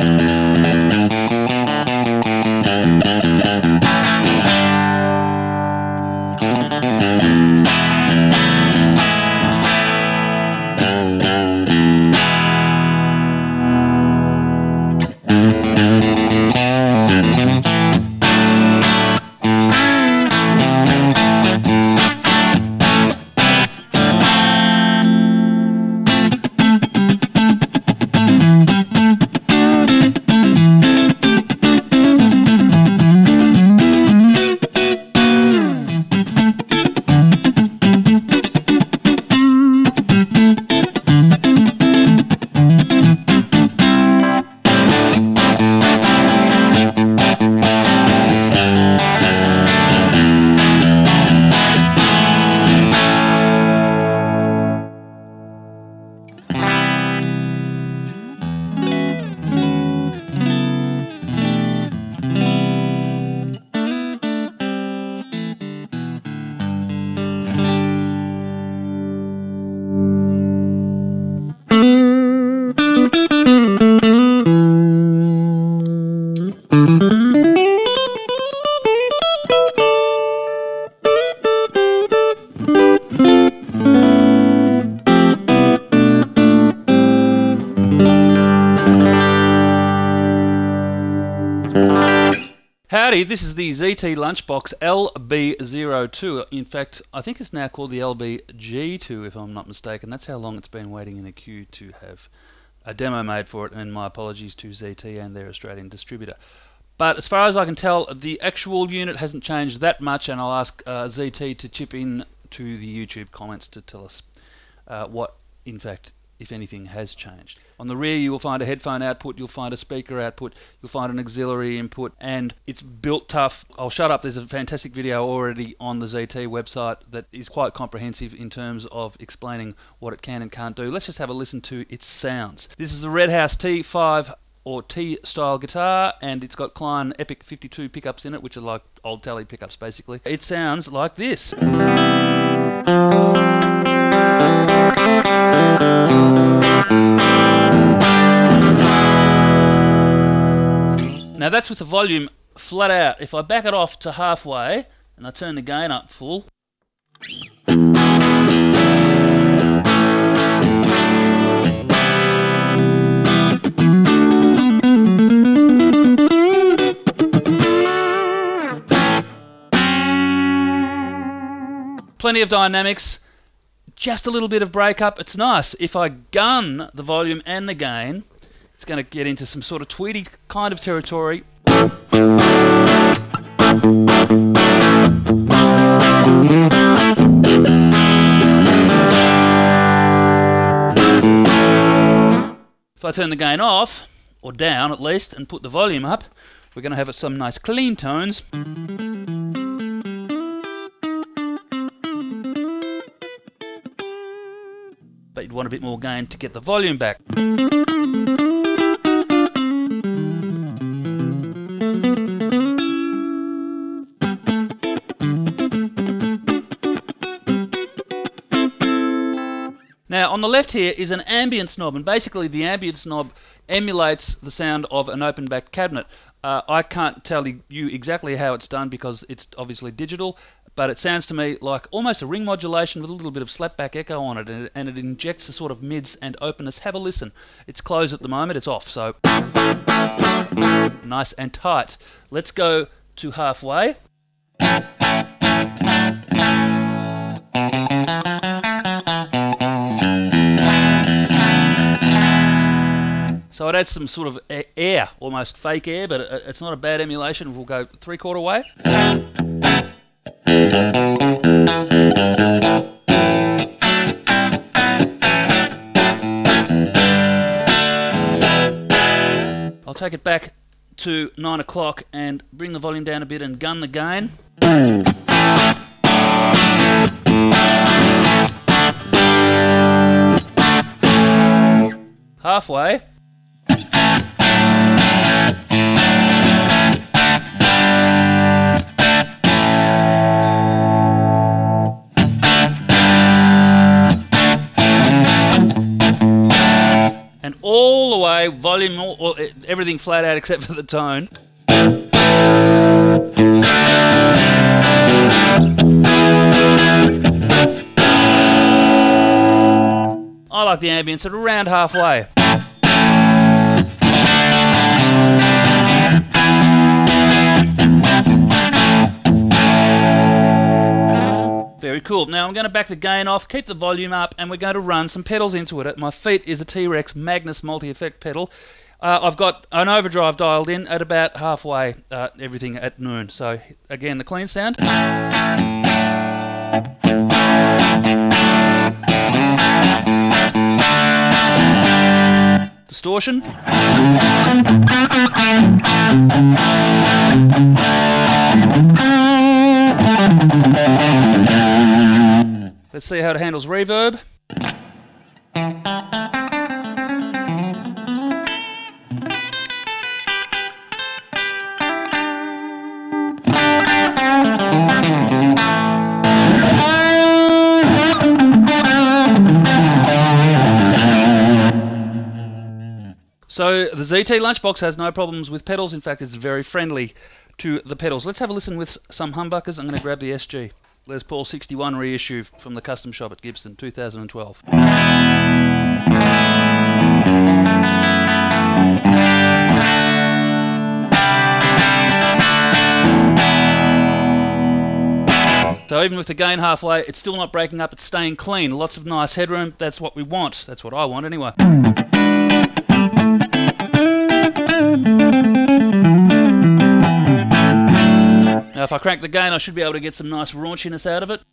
Howdy, this is the ZT Lunchbox LB02. In fact, I think it's now called the LBG2 if I'm not mistaken. That's how long it's been waiting in the queue to have a demo made for it, and my apologies to ZT and their Australian distributor. But as far as I can tell, the actual unit hasn't changed that much, and I'll ask ZT to chip in to the YouTube comments to tell us what, in fact, if anything, has changed. On the rear you will find a headphone output, you'll find a speaker output, you'll find an auxiliary input, and it's built tough. I'll shut up, there's a fantastic video already on the ZT website that is quite comprehensive in terms of explaining what it can and can't do. Let's just have a listen to its sounds. This is the Red House T5 or T style guitar, and it's got Klein Epic 52 pickups in it, which are like old Tele pickups basically. It sounds like this. Now that's with the volume flat out. If I back it off to halfway and I turn the gain up full, plenty of dynamics, just a little bit of breakup. It's nice. If I gun the volume and the gain, it's going to get into some sort of tweety kind of territory. If I turn the gain off, or down at least, and put the volume up, we're going to have some nice clean tones. But you'd want a bit more gain to get the volume back. Now on the left here is an ambience knob, and basically the ambience knob emulates the sound of an open back cabinet. I can't tell you exactly how it's done because it's obviously digital, but it sounds to me like almost a ring modulation with a little bit of slapback echo on it, and it injects a sort of mids and openness. Have a listen. It's closed at the moment, it's off, so nice and tight. Let's go to halfway. So it adds some sort of air, almost fake air, but it's not a bad emulation. We'll go 3/4 way. I'll take it back to 9 o'clock and bring the volume down a bit and gun the gain. Halfway. And all the way halfway, volume, everything flat out except for the tone. I like the ambience at around halfway. Very cool. Now I'm going to back the gain off, keep the volume up, and we're going to run some pedals into it. At my feet is a T-Rex Magnus multi-effect pedal. I've got an overdrive dialed in at about halfway, everything at noon. So again, the clean sound. Distortion. Let's see how it handles reverb. So the ZT Lunchbox has no problems with pedals. In fact, it's very friendly to the pedals. Let's have a listen with some humbuckers. I'm going to grab the SG. Les Paul 61 reissue from the custom shop at Gibson, 2012. So even with the gain halfway, it's still not breaking up, it's staying clean. Lots of nice headroom, that's what we want. That's what I want anyway. Now if I crank the gain, I should be able to get some nice raunchiness out of it.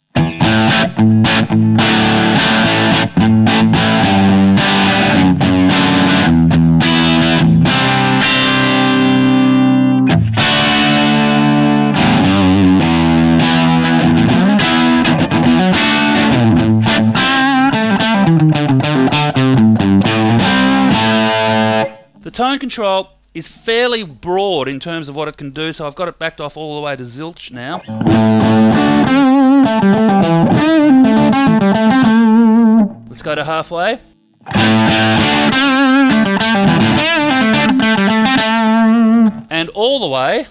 The tone control is fairly broad in terms of what it can do, so I've got it backed off all the way to zilch now. Let's go to halfway. And all the way.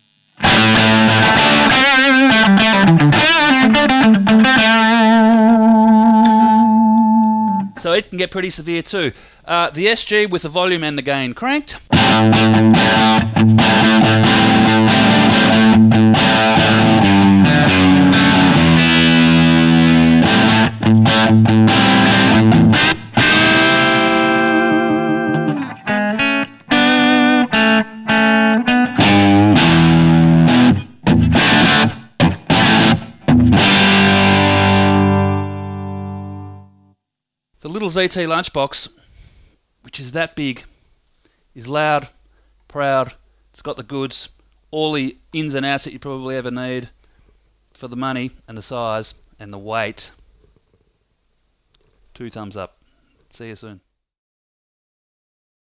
So it can get pretty severe too. The SG with the volume and the gain cranked. The little ZT Lunchbox, which is that big, is loud, proud, it's got the goods, all the ins and outs that you probably ever need for the money and the size and the weight. 2 thumbs up. See you soon.